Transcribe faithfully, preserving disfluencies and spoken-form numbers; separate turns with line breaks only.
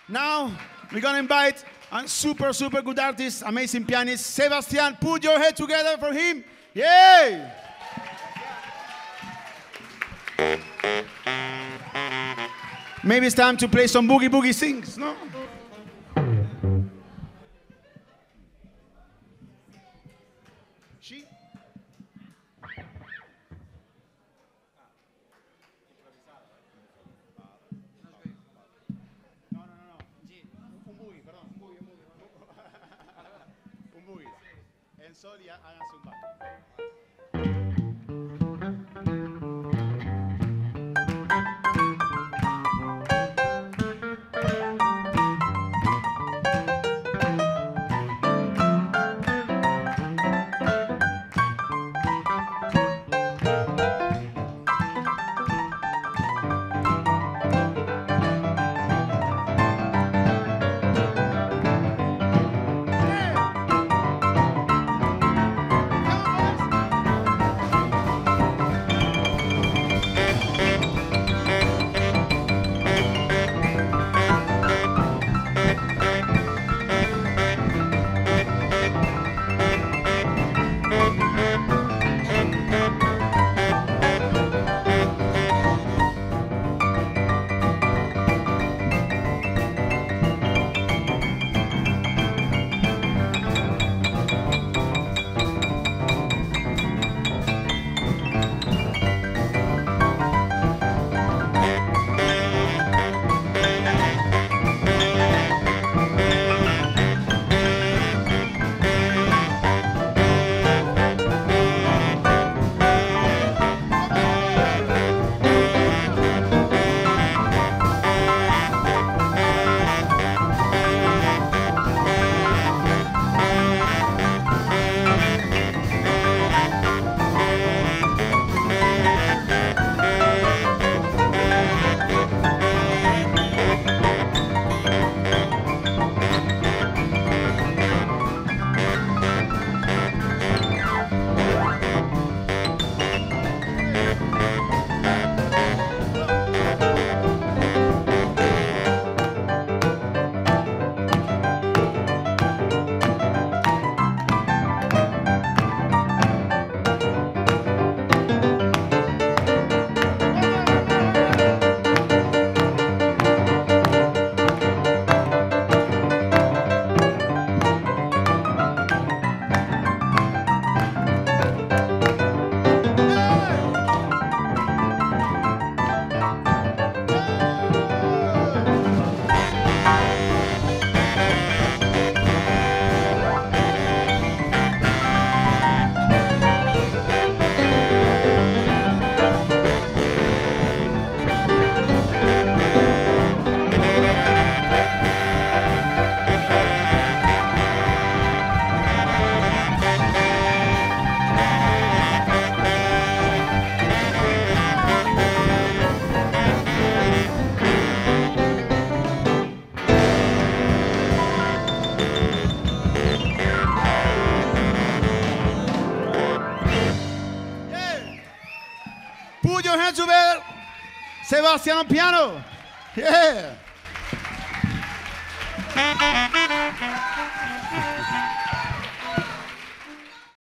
Now, we're going to invite a super, super good artist, amazing pianist, Sébastien. Put your head together for him. Yay! Maybe it's time to play some boogie boogie things, no? She? No, no, no, no. Un boogie, perdón, un boogie, un boogie. Un boogie. En sol y háganse un bajo. Put your hands together. Sébastien on piano. Yeah.